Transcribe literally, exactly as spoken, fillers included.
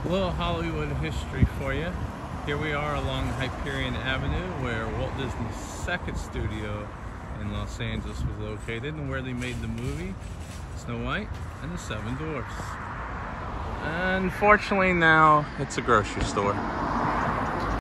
A little Hollywood history for you. Here we are along Hyperion Avenue, where Walt Disney's second studio in Los Angeles was located, and where they made the movie Snow White and the Seven Dwarfs. Unfortunately, now it's a grocery store.